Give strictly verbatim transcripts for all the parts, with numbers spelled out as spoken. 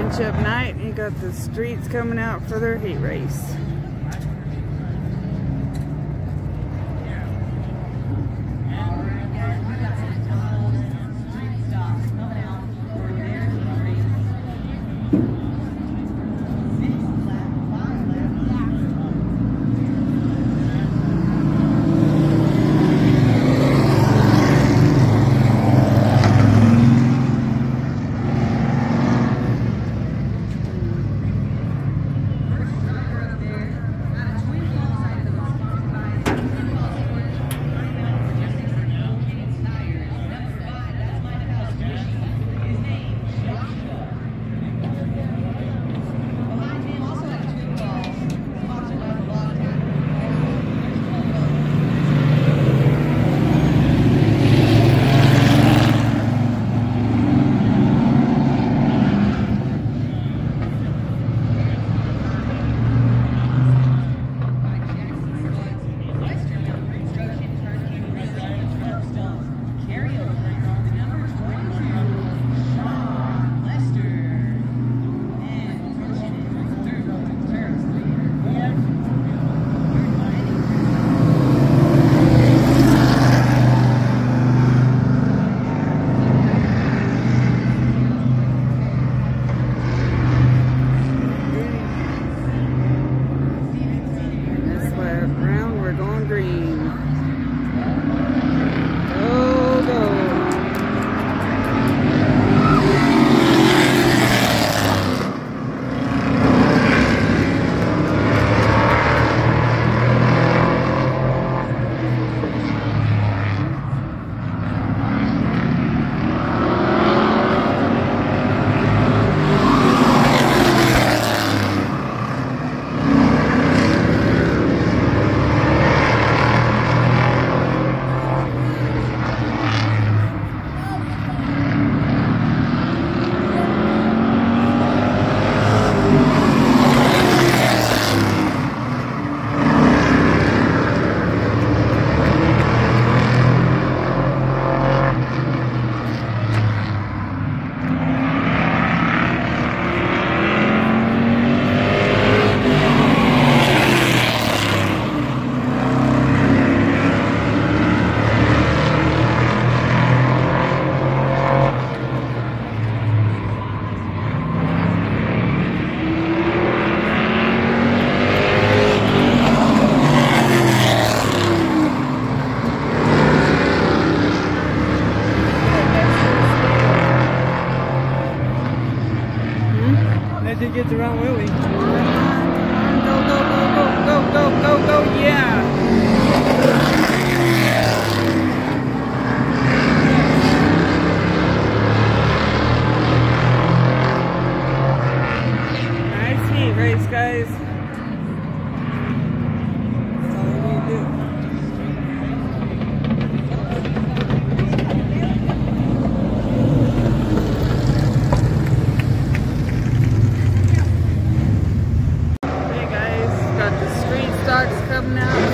championship night. You got the streets coming out for their heat race. Did get the wrong wheelie. Go, go, go, go, go, go, go, go, yeah. Nice heat race, guys. That's all we need to do. Coming out.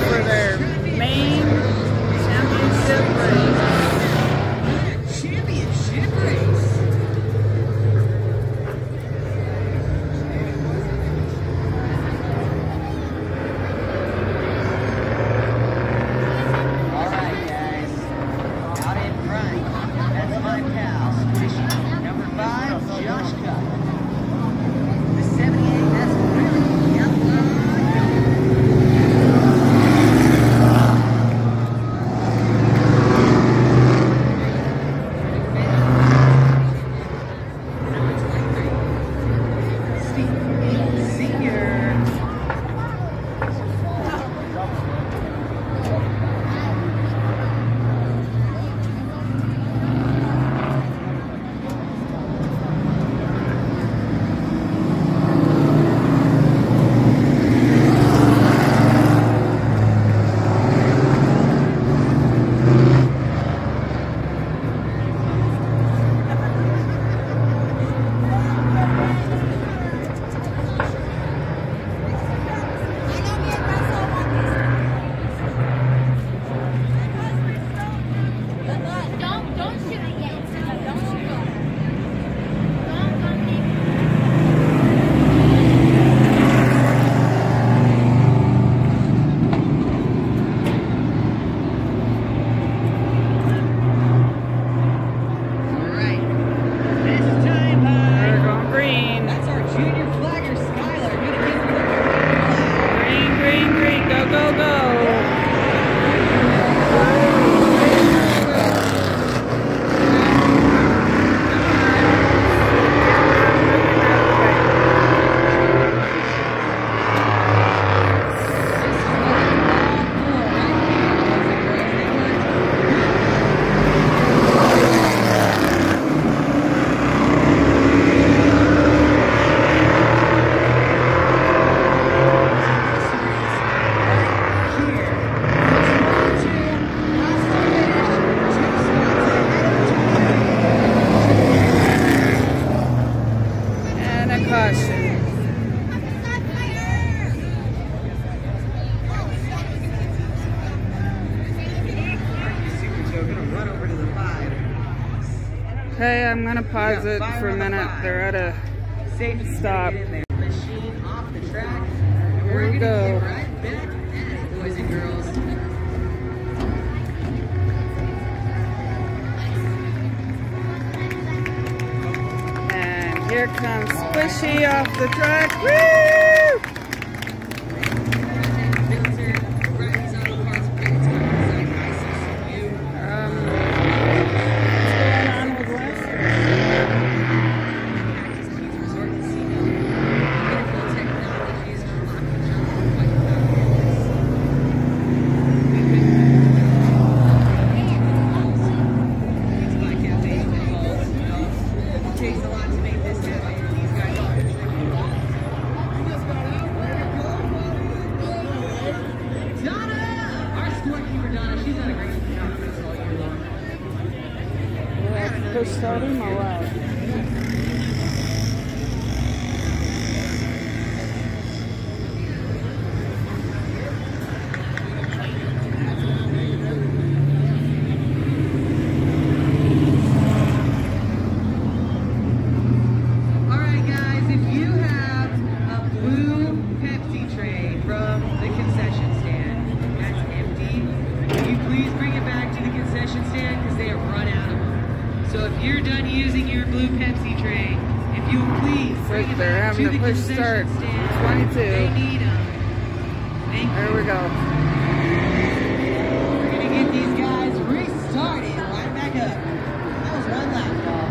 gonna pause it for a minute. They're at a stop. Machine off the track. Here We're we gonna go. get right back at it, boys and girls. And here comes Squishy off the track. Woo! Push start him or what? Alright guys, if you have a blue Pepsi tray from the concession stand that's empty, can you please bring it back to the concession stand because they have run out of them. So if you're done using your blue Pepsi tray, if you will please bring it They're back having to to the push concession start. stand. twenty-two. They need them. Thank you. There we go. We're gonna get these guys restarted. Line back up. That was one lap, y'all.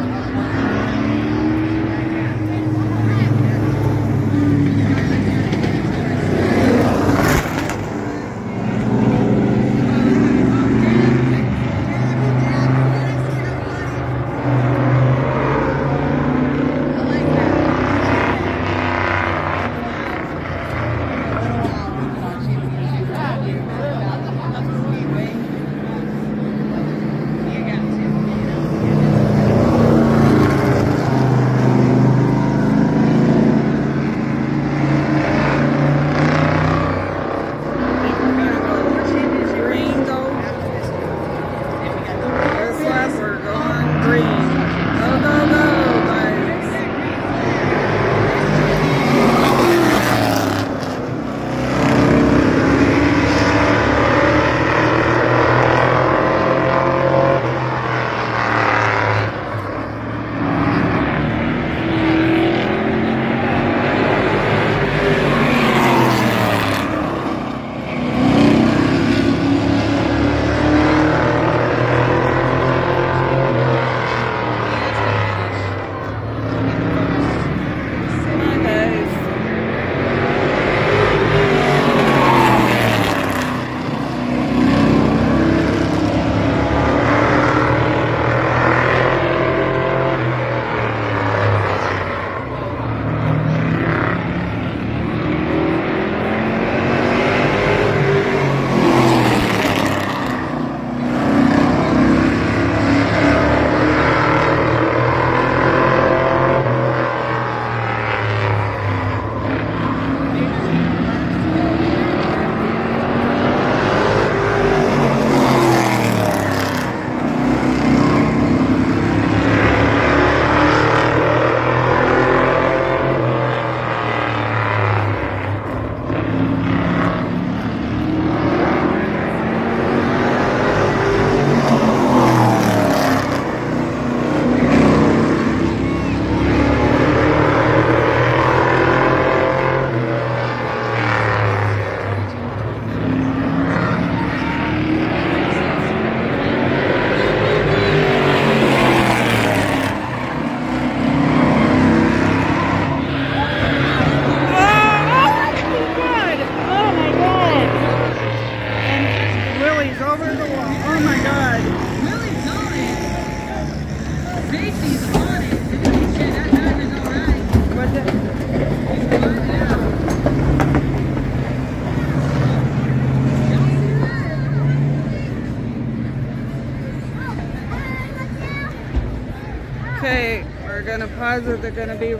Okay, we're gonna pause it. They're gonna be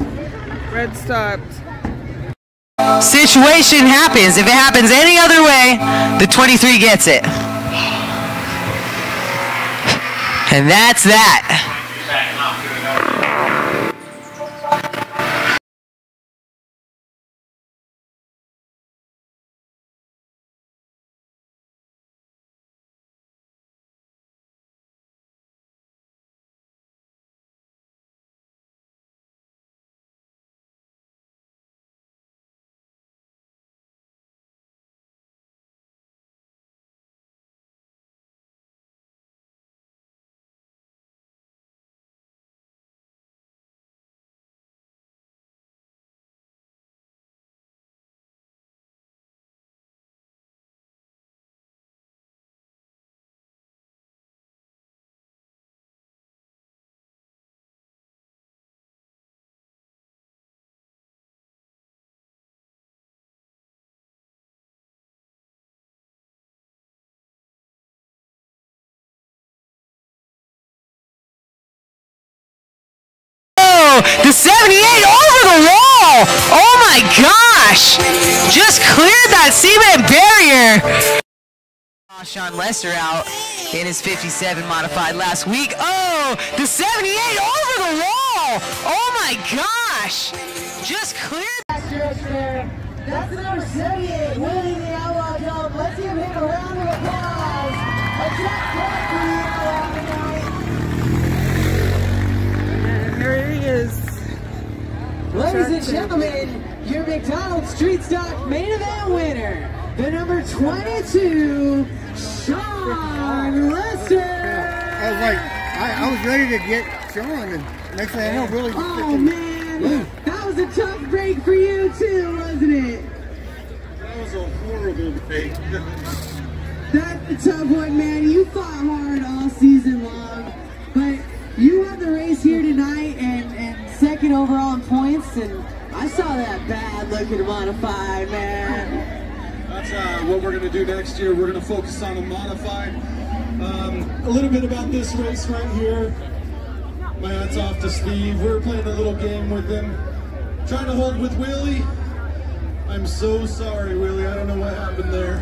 red stopped. Situation happens. If it happens any other way, the twenty-three gets it. And that's that. The seventy-eight over the wall! Oh my gosh! Just cleared that cement barrier! Sean Lester out in his fifty-seven modified last week. Oh! The seventy-eight over the wall! Oh my gosh! Just cleared. That's the number seventy-eight, winning the Outlaw Jump. Let's give him a round of applause. A track clap for the Outlaw tonight. And here he is. Ladies and gentlemen, your McDonald's Street Stock main event winner, the number twenty-two, Sean Lester. I was like, I, I was ready to get Sean, and next thing I know, Willie was Oh man, that was a tough break for you too, wasn't it? That was a horrible break. That's a tough one, man. You fought hard all season long, but you won the race here tonight and, and second overall in points, and I saw that bad looking modified, man. That's uh, what we're going to do next year. We're going to focus on a modified. Um, a little bit about this race right here. My hat's off to Steve. We were playing a little game with him, trying to hold with Willie. I'm so sorry, Willie. I don't know what happened there.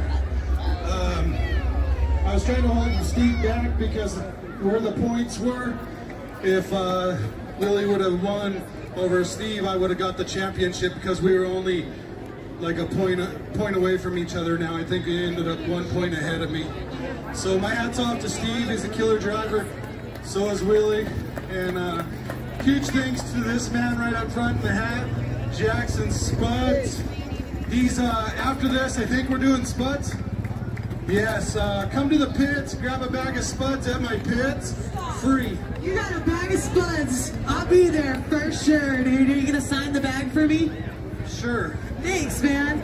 Um, I was trying to hold Steve back because where the points were. If uh, Willie would have won over Steve, I would have got the championship because we were only like a point point away from each other now. I think he ended up one point ahead of me. So my hat's off to Steve. He's a killer driver. So is Willie. And uh, huge thanks to this man right up front in the hat, Jackson Spuds. He's uh, after this, I think we're doing Spuds. Yes, uh, come to the pits, grab a bag of Spuds at my pits, free. You got a bag of Spuds. I'll be there for sure, dude. Are you gonna sign the bag for me? Sure. Thanks, man.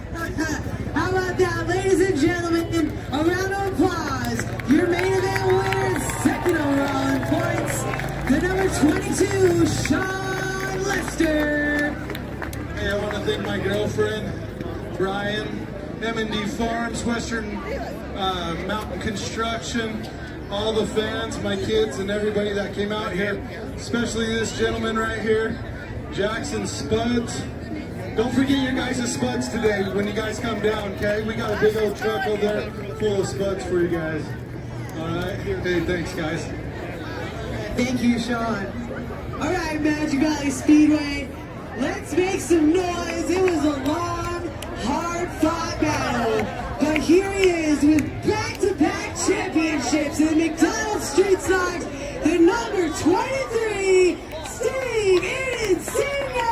How about that, ladies and gentlemen? A round of applause. Your main event winner, second overall in points, the number twenty-two, Sean Lester. Hey, I want to thank my girlfriend, Brian, M and D Farms, Western uh, Mountain Construction, all the fans, my kids, and everybody that came out here, especially this gentleman right here, Jackson Spuds. Don't forget your guys' Spuds today when you guys come down, okay? We got a big old truck over there full of Spuds for you guys. All right? Hey, thanks, guys. Thank you, Sean. All right, Magic Valley Speedway, let's make some noise. It was a long, hard-fought battle, but here he is with back-to-back championships in the McDonald's Street Stocks, the number twenty-three, Steve Insigne.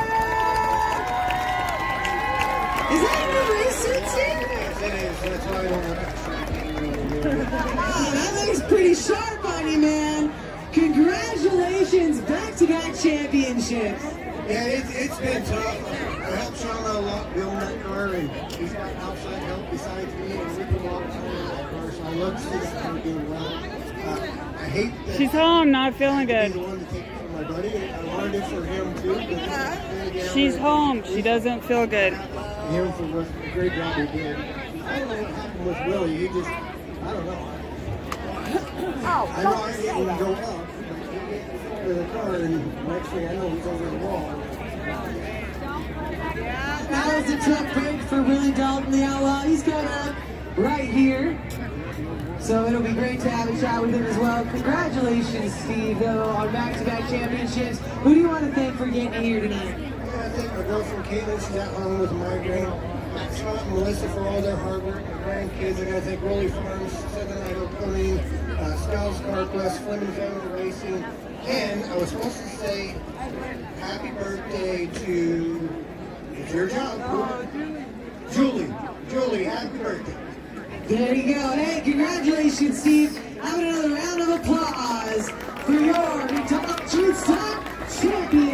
Is that a new race suit, Steve? Yes, it is. That's why I don't Oh, that looks pretty sharp on you, man. Congratulations, back-to-back championships. Yeah, it's, it's been tough. I helped Sean out a lot building that car, and he's got outside help besides me, and we put a lot of time in that car, so I love to see that car doing well. Uh, I hate that She's home, not feeling I good. be the one to take it from my buddy. I wanted it for him too. But She's home. She doesn't feel good. Him for the great job he did. I don't know what happened with Willie. He just, I don't know. I know I didn't go up. To the car, and next thing I know, he's over the wall. That was a tough break for Willie Dalton, the Outlaw. He's coming up right here. So it'll be great to have a chat with him as well. Congratulations, Steve, though, on back-to-back championships. Who do you want to thank for getting you here tonight? Yeah, I thank my girlfriend Caitlin, she's at home with a migraine. Scott and Melissa for all their hard work. My grandkids, I gotta thank Rolly Farms, Southern Idol Pony, uh, Scouts Carquest, Fleming Family Racing. And I was supposed to say happy birthday to, it's your job, oh, Julie. Julie, happy birthday. There you go. Hey, congratulations, Steve. Have another round of applause for your Top Cheese Top champion.